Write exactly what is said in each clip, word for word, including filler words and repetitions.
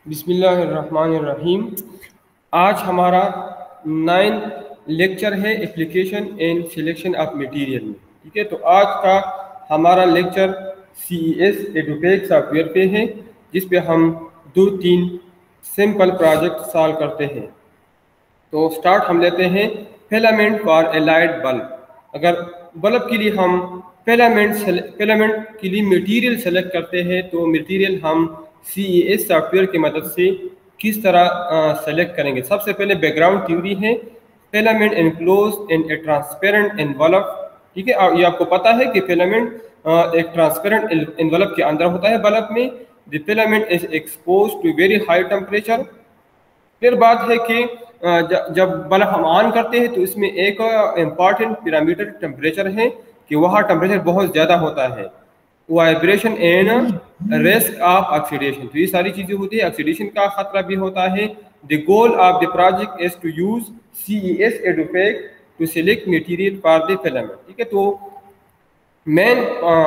बिस्मिल्लाहिर्रहमानिर्रहीम। आज हमारा नाइन लेक्चर है application and selection of material में। ठीक है, तो आज का हमारा lecture C E S EduTech software पे है, जिस पे हम दो तीन सिंपल प्रोजेक्ट सॉल्व करते हैं। तो स्टार्ट हम लेते हैं फिलामेंट फॉर एलाइड बल्ब। अगर बल्ब के लिए हम फिलामेंट फिलामेंट के लिए मटेरियल सेलेक्ट करते हैं, तो मटेरियल हम सी ई एस सॉफ्टवेयर की मदद से किस तरह सेलेक्ट करेंगे। सबसे पहले बैकग्राउंड थ्योरी है filament enclose in a transparent envelope. ठीक है, और ये आपको पता है कि फिलामेंट एक ट्रांसपेरेंट एनवलप के अंदर होता है। बल्ब में the filament is expose to very high temperature. फिर बात है कि जब बल्ब हम ऑन करते हैं तो इसमें एक इम्पॉर्टेंट पैरामीटर टेम्परेचर है कि वहाँ टेम्परेचर बहुत ज़्यादा होता है। Vibration and risk of oxidation, तो ये सारी चीज़ें होती है। ऑक्सीडेशन का खतरा भी होता है। The goal of the project is to use C E S EduTech to select material for the filament. ठीक है, तो मेन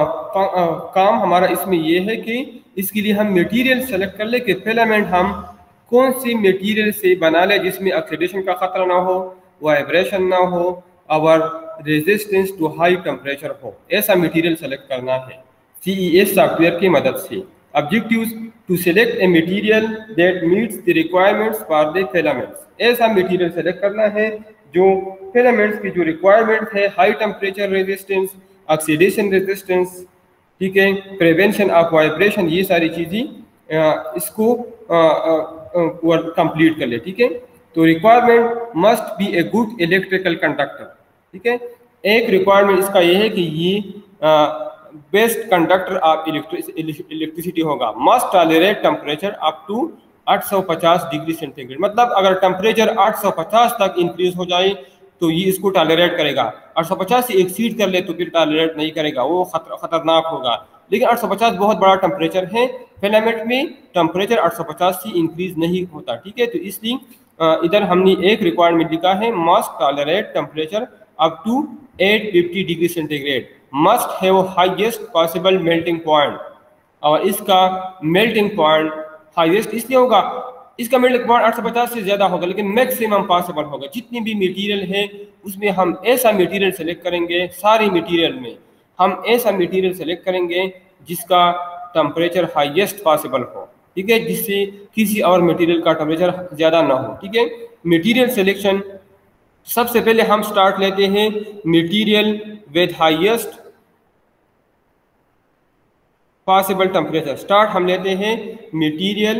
काम हमारा इसमें ये है कि इसके लिए हम मटेरियल सेलेक्ट कर ले कि फिलामेंट हम कौन सी मटेरियल से बना ले जिसमें ऑक्सीडेशन का खतरा ना हो, वाइब्रेशन ना हो और रेजिस्टेंस टू हाई टेम्परेचर हो। ऐसा मटेरियल सेलेक्ट करना है सी ई एस सॉफ्टवेयर की मदद से। Objectives to select a material that meets the requirements for the filaments. ऐसा मटेरियल सेलेक्ट करना है जो फिलामेंट्स की जो रिक्वायरमेंट है, high temperature resistance, oxidation resistance, ठीक है, प्रिवेंशन ऑफ वाइब्रेशन, ये सारी चीज़ें इसको कंप्लीट कर ले। ठीक है, तो requirement must be a good electrical conductor. ठीक है, एक रिक्वायरमेंट इसका ये है कि ये बेस्ट कंडक्टर ऑफ इलेक्ट्रिसिटी होगा। Must tolerate temperature up to आठ सौ पचास डिग्री सेंटीग्रेड। मतलब अगर टेम्परेचर आठ सौ पचास तक इंक्रीज हो जाए तो ये इसको टॉलरेट करेगा। आठ सौ पचास से एक्सीड कर ले तो फिर टॉलरेट नहीं करेगा, वो खतर, खतरनाक होगा। लेकिन आठ सौ पचास बहुत बड़ा टेम्परेचर है। फिलामेंट में टेम्परेचर आठ सौ पचास से इंक्रीज नहीं होता। ठीक है, तो इसलिए इधर हमने एक रिक्वायरमेंट लिखा है, must tolerate temperature up to आठ सौ पचास degree centigrade, must have highest possible melting point. और इसका मेल्टिंग पॉइंट हाईएस्ट इसलिए होगा, इसका मेल्टिंग पॉइंट आठ सौ पचास से ज़्यादा होगा, लेकिन मैक्सिमम पॉसिबल होगा। जितनी भी मटेरियल है उसमें हम ऐसा मटेरियल सेलेक्ट करेंगे, सारी मटेरियल में हम ऐसा मटेरियल सेलेक्ट करेंगे जिसका टेम्परेचर हाईएस्ट पॉसिबल हो। ठीक है, जिससे किसी और मटेरियल का टेम्परेचर ज़्यादा ना हो। ठीक है, मटेरियल सिलेक्शन सबसे पहले हम स्टार्ट लेते हैं material with highest possible temperature. Start हम लेते हैं material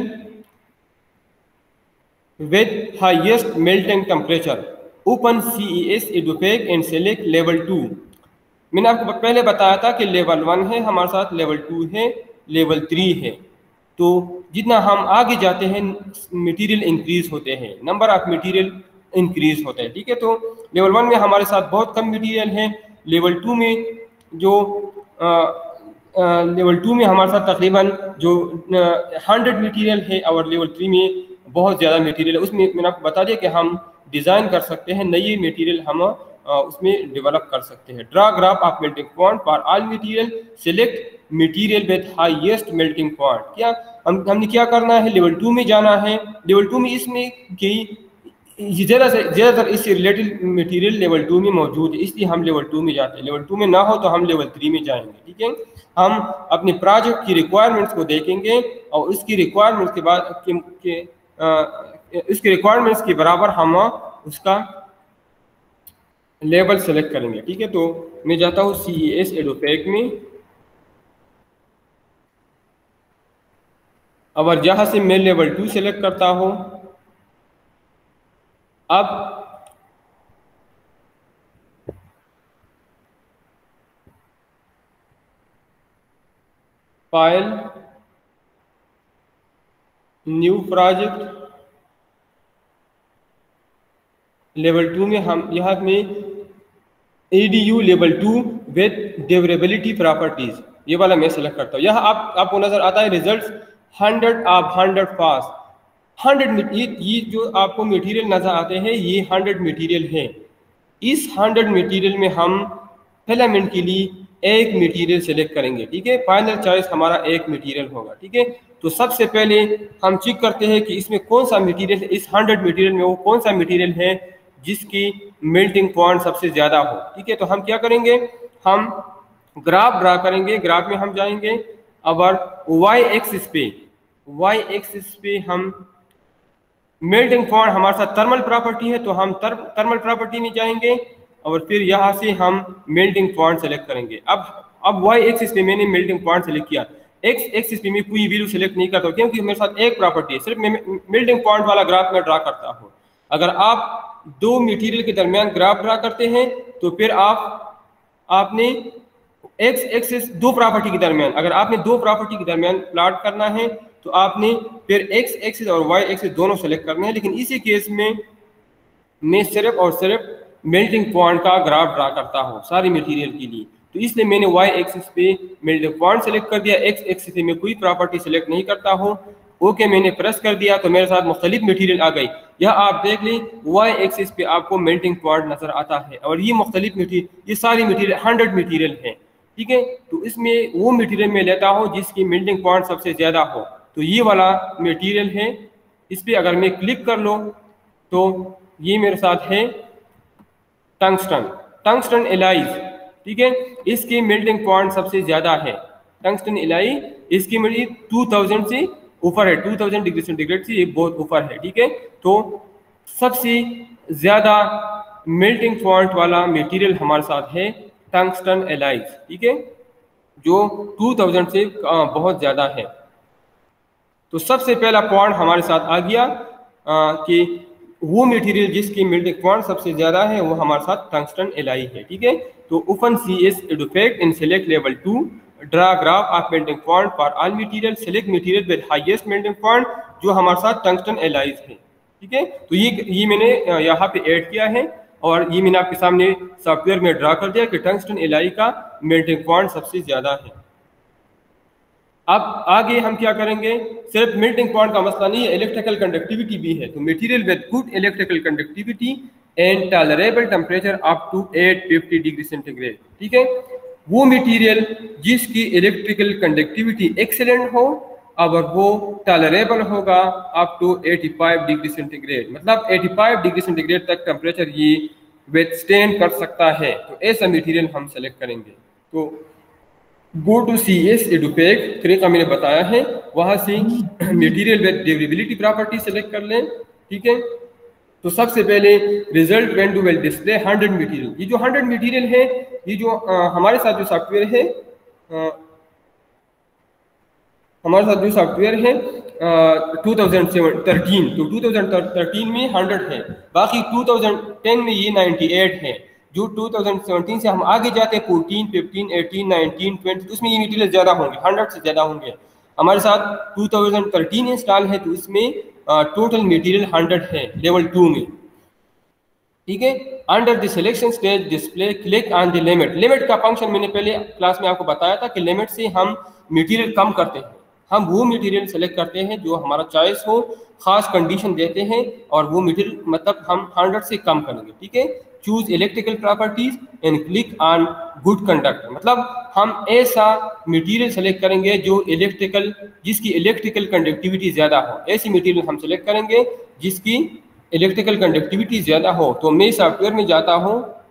with highest melting temperature. Open C E S EduTech and select level two. मैंने आपको पहले बताया था कि लेवल वन है हमारे साथ, लेवल टू है, लेवल थ्री है। तो जितना हम आगे जाते हैं मटेरियल इंक्रीज होते हैं, नंबर ऑफ मटेरियल इंक्रीज होता है। ठीक है, तो लेवल वन में हमारे साथ बहुत कम मटेरियल है। लेवल टू में जो आ, आ, लेवल टू में हमारे साथ तकरीबन जो हंड्रेड मटेरियल है और लेवल थ्री में बहुत ज़्यादा मटेरियल है। उसमें मैंने आपको बता दिया कि हम डिज़ाइन कर सकते हैं, नई मटेरियल हम आ, उसमें डेवलप कर सकते हैं। Draw graph of melting point for all material, select material with highest melting point. क्या हम हमने क्या करना है, लेवल टू में जाना है। लेवल टू में इसमें कि ज़्यादा से ज़्यादातर इससे रिलेटेड मटेरियल लेवल टू में मौजूद है, इसलिए हम लेवल टू में जाते हैं। लेवल टू में ना हो तो हम लेवल थ्री में जाएंगे। ठीक है, हम अपने प्रोजेक्ट की रिक्वायरमेंट्स को देखेंगे और उसकी रिक्वायरमेंट्स के बाद के, के, आ, उसकी रिक्वायरमेंट्स के बराबर हम उसका लेवल सेलेक्ट करेंगे। ठीक है, तो मैं जाता हूँ सी ई एस एडुटेक में। अब जहाँ से मैं लेवल टू सेलेक्ट करता हूँ, अब file, new project, level two में हम यहाँ में A D U level two with durability properties, ये वाला मैं सेलेक्ट करता हूँ। यहाँ आप आपको नजर आता है results hundred of hundred pass. Hundred ये ये जो आपको मटेरियल नजर आते हैं ये हंड्रेड मटेरियल है। इस हंड्रेड मटेरियल में हम फिलामेंट के लिए एक मटेरियल सेलेक्ट करेंगे, ठीक है। फाइनल चॉइस हमारा एक मटेरियल होगा, ठीक है। तो सबसे पहले हम चेक करते हैं कि इसमें कौन सा मटेरियल है, इस हंड्रेड मटेरियल में वो कौन सा मटेरियल है जिसकी मेल्टिंग पॉइंट सबसे ज़्यादा हो, ठीक है। तो हम क्या करेंगे, हम ग्राफ ड्रा करेंगे। ग्राफ में हम जाएंगे और वाई एक्सिस पे वाई एक्सिस पे हम मेल्टिंग पॉइंट हमारे साथ थर्मल प्रॉपर्टी है, तो हम थर्मल प्रॉपर्टी में जाएंगे और फिर यहाँ से हम मेल्टिंग पॉइंट सेलेक्ट करेंगे। अब अब वाई एक्सिस पे मैंने मेल्टिंग पॉइंट सेलेक्ट किया, एक्स एक्सिस पे मैं कोई वैल्यू सेलेक्ट नहीं करता क्योंकि मेरे साथ एक प्रॉपर्टी है, सिर्फ मैं मेल्टिंग पॉइंट वाला ग्राफ में ड्रा करता हूँ। अगर आप दो मटेरियल के दरमियान ग्राफ ड्रा करते हैं तो फिर आप आपने एक्स एक्सिस दो प्रॉपर्टी के दरमियान, अगर आपने दो प्रॉपर्टी के दरमियान प्लॉट करना है तो आपने फिर एक्स एक्सिस और वाई एक्सिस दोनों सेलेक्ट करने हैं। लेकिन इसी केस में मैं सिर्फ और सिर्फ मेल्टिंग पॉइंट का ग्राफ ड्रा करता हूँ सारी मटेरियल के लिए, तो इसलिए मैंने वाई एक्सिस पे मेल्टिंग पॉइंट सेलेक्ट कर दिया, एक्स एक्सिस पे मैं कोई प्रॉपर्टी सेलेक्ट नहीं करता हूँ। ओके मैंने प्रेस कर दिया तो मेरे साथ मुख्तलिफ मटेरियल आ गई। यह आप देख लें वाई एक्सिस पे आपको मेल्टिंग पॉइंट नजर आता है और ये मुख्तलिफ मटेरियल, ये सारी मटेरियल हंड्रेड मटेरियल है, ठीक है। तो इसमें वो मटेरियल मैं लेता हूँ जिसकी मेल्टिंग पॉइंट सबसे ज़्यादा हो, तो ये वाला मटेरियल है। इस पर अगर मैं क्लिक कर लो तो ये मेरे साथ है टंगस्टन टंगस्टन एलाइज, ठीक है। इसकी मेल्टिंग पॉइंट सबसे ज़्यादा है टंगस्टन एलाई, इसकी मेल्टिंग टू थाउजेंड से ऊपर है, टू थाउजेंड डिग्री सेंटीग्रेड से ये बहुत ऊपर है, ठीक है। तो सबसे ज़्यादा मेल्टिंग पॉइंट वाला मटेरियल हमारे साथ है टंगस्टन एलाइज, ठीक है, जो टू थाउजेंड से बहुत ज़्यादा है। तो सबसे पहला पॉइंट हमारे साथ आ गया आ, कि वो मटेरियल जिसकी मेल्टिंग पॉइंट सबसे ज़्यादा है वो हमारे साथ टंगस्टन एलाई है, ठीक है। तो open C S EduPack in select level two draw graph of melting point for all material, select material with highest melting point जो हमारे साथ टंगस्टन एलाइज है, ठीक है। तो ये ये मैंने यहाँ पे ऐड किया है और ये मैंने आपके सामने सॉफ्टवेयर में ड्रा कर दिया कि टंगस्टन एलाई का मेल्टिंग पॉइंट सबसे ज़्यादा है। अब आगे हम क्या करेंगे, सिर्फ मेल्टिंग पॉइंट का मसला नहीं है, इलेक्ट्रिकल कंडक्टिविटी भी है। तो material with good electrical conductivity and tolerable temperature up to eight fifty degree centigrade, ठीक है। वो मटेरियल जिसकी इलेक्ट्रिकल कंडक्टिविटी एक्सीलेंट हो और वो टॉलरेबल होगा up to eighty five degree centigrade, मतलब एटी फाइव डिग्री सेंटीग्रेड तक टेम्परेचर ये विथस्टैंड कर सकता है। तो ऐसा मटेरियल हम सेलेक्ट करेंगे। तो गो टू सी एस एडुफेक्ट तरीका मैंने बताया है, वहां से material with durability property select कर लें, ठीक है। तो सबसे पहले result when two will display hundred material, ये जो हंड्रेड मटेरियल है, ये जो आ, हमारे साथ जो सॉफ्टवेयर है आ, हमारे साथ जो सॉफ्टवेयर है टू थाउजेंड थर्टीन, तो टू थाउजेंड थर्टीन में हंड्रेड है, बाकी टू थाउजेंड टेन में ये नाइन्टी एट है। जो टू थाउजेंड सेवेंटीन से हम आगे जाते हैं fourteen, fifteen, eighteen, nineteen, twenty, तो उसमें ये मटेरियल ज़्यादा होंगे, हंड्रेड से ज़्यादा होंगे। हमारे साथ टू थाउजेंड थर्टीन इंस्टॉल है तो इसमें टोटल मटेरियल हंड्रेड है लेवल टू में, ठीक है। Under the selection stage display click on the limit, limit का फंक्शन मैंने पहले क्लास में आपको बताया था कि लिमिट से हम मटेरियल कम करते हैं, हम वो मटेरियल सेलेक्ट करते हैं जो हमारा चॉइस हो, खास कंडीशन देते हैं और वो मटेरियल मतलब हम हंड्रेड से कम करेंगे, ठीक है। Choose electrical properties and click on good conductor, मतलब हम ऐसा मटेरियल सेलेक्ट करेंगे जो इलेक्ट्रिकल जिसकी इलेक्ट्रिकल कंडक्टिविटी ज़्यादा हो, ऐसी मटेरियल हम सेलेक्ट करेंगे जिसकी इलेक्ट्रिकल कंडक्टिविटी ज़्यादा हो। तो मैं सॉफ्टवेयर में जाता हूँ,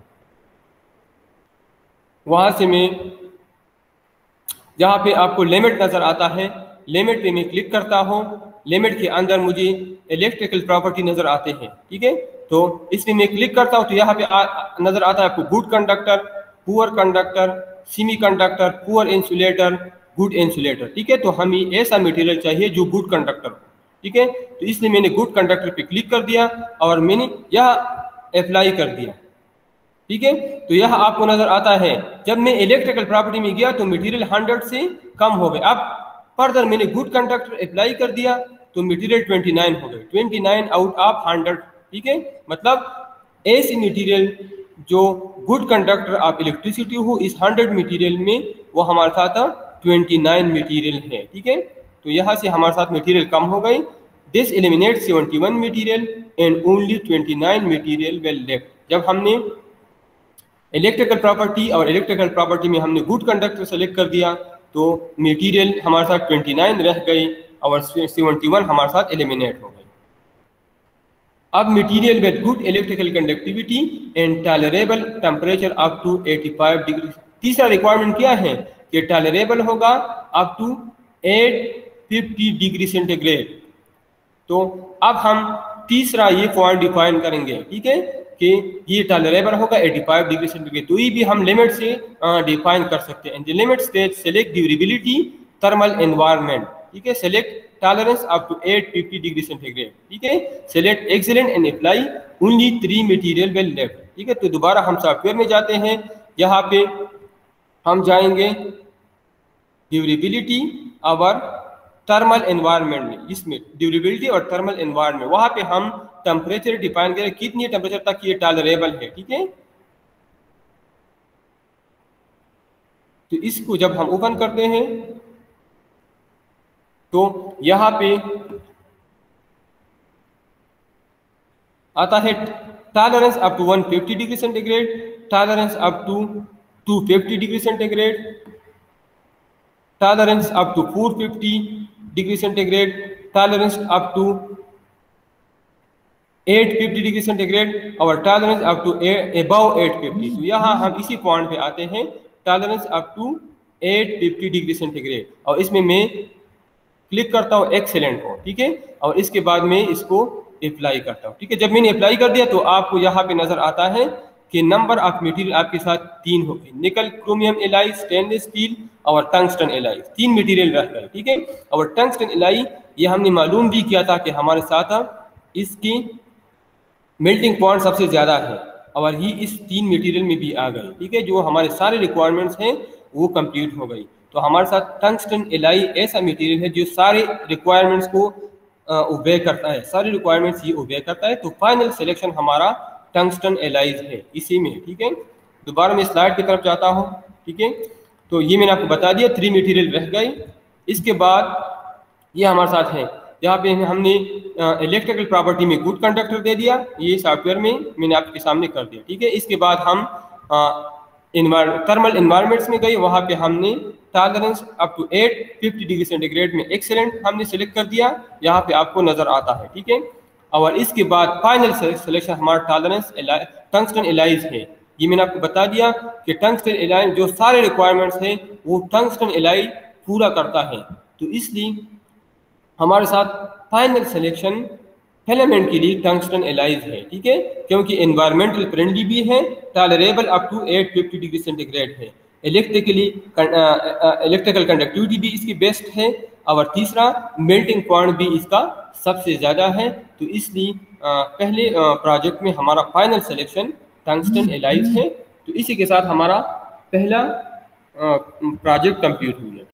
वहाँ से मैं जहाँ पे आपको लिमिट नज़र आता है, लिमिट पे मैं क्लिक करता हूँ, लिमिट के अंदर मुझे इलेक्ट्रिकल प्रॉपर्टी नज़र आते हैं, ठीक है। तो इसमें मैं क्लिक करता हूँ तो यहाँ पे नज़र आता है आपको good conductor, poor conductor, semiconductor, poor insulator, good insulator, ठीक है। तो हमें ऐसा मटेरियल चाहिए जो गुड कंडक्टर हो, ठीक है। तो इसलिए मैंने गुड कंडक्टर पे क्लिक कर दिया और मैंने यह अप्लाई कर दिया, ठीक है। तो यह आपको नज़र आता है जब मैं इलेक्ट्रिकल प्रॉपर्टी में गया तो मटेरियल हंड्रेड से कम हो गए। अब फर्दर मैंने गुड कंडक्टर अप्लाई कर दिया तो मटेरियल ट्वेंटी नाइन हो गए, twenty nine out of hundred, ठीक है। मतलब ऐसी मटेरियल जो गुड कंडक्टर ऑफ इलेक्ट्रिसिटी हो इस हंड्रेड मटेरियल में वो हमारे साथ ट्वेंटी नाइन मटेरियल है, ठीक है। तो यहाँ से हमारे साथ मटेरियल कम हो गई। This eliminate seventy one material and only twenty nine material well left. जब हमने इलेक्ट्रिकल प्रॉपर्टी और इलेक्ट्रिकल प्रॉपर्टी में हमने गुड कंडक्टर सेलेक्ट कर दिया, तो मटेरियल हमारे साथ उनतीस रह गई और इकहत्तर हमारे साथ एलिमिनेट हो गई। अब material with good electrical conductivity and tolerable temperature up to पचासी डिग्री। तीसरा रिक्वायरमेंट क्या है कि टॉलरेबल होगा अप टू आठ सौ पचास डिग्री सेंटीग्रेड। तो अब हम तीसरा ये पॉइंट डिफाइन करेंगे, ठीक है, कि ये टॉलरेबल होगा पचासी डिग्री सेंटीग्रेड। तो ये भी हम लिमिट से डिफाइन कर सकते हैं। The limit stage select durability thermal environment, ठीक है, सेलेक्ट टॉलरेंस अप टू आठ सौ पचास डिग्री सेंटीग्रेड, ठीक है, select excellent and apply only three material well left, ठीक है। तो दोबारा हम सॉफ्टवेयर में जाते हैं, यहाँ पे हम जाएंगे ड्यूरेबिलिटी और थर्मल एनवायरनमेंट में, इसमें ड्यूरेबिलिटी और थर्मल एनवायरनमेंट, वहां पे हम टेम्परेचर डिफाइन करें कितनी टेम्परेचर तक ये टॉलरेबल है, ठीक है। तो इसको जब हम ओपन करते हैं तो यहाँ पे आता है टॉलरेंस अप टू एक सौ पचास degree centigrade, tolerance up to दो सौ पचास degree centigrade, tolerance up to चार सौ पचास degree centigrade, tolerance up to आठ सौ पचास डिग्री सेंटीग्रेड और टॉलरेंस अप टू अबव आठ सौ पचास। तो यहाँ हम इसी पॉइंट पे आते हैं, टॉलरेंस अप टू आठ सौ पचास डिग्री सेंटीग्रेड, और इसमें मैं क्लिक करता हूँ एक्सेलेंट को, ठीक है, और इसके बाद में इसको अप्लाई करता हूँ, ठीक है। जब मैंने अप्लाई कर दिया तो आपको यहाँ पे नजर आता है कि नंबर ऑफ मटेरियल आपके साथ तीन हो गए, nickel chromium alloy, stainless steel और टंगस्टन एलाई, तीन मटेरियल रह गए, ठीक है। और टंगस्टन एलाई ये हमने मालूम भी किया था कि हमारे साथ इसकी मेल्टिंग पॉइंट सबसे ज्यादा है और ये इस तीन मटेरियल में भी आ गई, ठीक है। जो हमारे सारे रिक्वायरमेंट्स हैं वो कंप्लीट हो गई। तो हमारे साथ टंगस्टन एलाई ऐसा मटेरियल है जो सारे रिक्वायरमेंट्स को ओबे करता है, सारे रिक्वायरमेंट्स ये ओबे करता है। तो फाइनल सिलेक्शन हमारा टंगस्टन एलाइज है इसी में, ठीक है। दोबारा मैं स्लाइड की तरफ जाता हूँ, ठीक है। तो ये मैंने आपको बता दिया, थ्री मटेरियल रह गई। इसके बाद ये हमारे साथ है, यहाँ पे हमने इलेक्ट्रिकल प्रॉपर्टी में गुड कंडक्टर दे दिया, ये सॉफ्टवेयर में मैंने आपके सामने कर दिया, ठीक है। इसके बाद हम थर्मल एनवायरमेंट्स में गए, वहाँ पे हमने टॉलरेंस अप टू आठ सौ पचास डिग्री सेंटीग्रेड में एक्सेलेंट हमने सिलेक्ट कर दिया, यहाँ पे आपको नजर आता है, ठीक है। और इसके बाद फाइनल सिलेक्शन हमारा टॉलरेंस टंगस्टन एलाइज है। ये मैंने आपको बता दिया कि टंगस्टन एलाई जो सारे रिक्वायरमेंट्स हैं वो टंगस्टन एलाई पूरा करता है। तो इसलिए हमारे साथ फाइनल सिलेक्शन फिलामेंट के लिए टंगस्टन एलाइज है, ठीक है, क्योंकि एनवायरमेंटल फ्रेंडली भी है, टॉलरेबल अप टू आठ सौ पचास डिग्री सेंटीग्रेड है, इलेक्ट्रिकली इलेक्ट्रिकल कंडक्टिविटी भी इसकी बेस्ट है, और तीसरा मेल्टिंग पॉइंट भी इसका सबसे ज़्यादा है। तो इसलिए पहले प्रोजेक्ट में हमारा फाइनल सिलेक्शन टंगस्टन एलाइज है। तो इसी के साथ हमारा पहला प्रोजेक्ट कंप्लीट हुआ।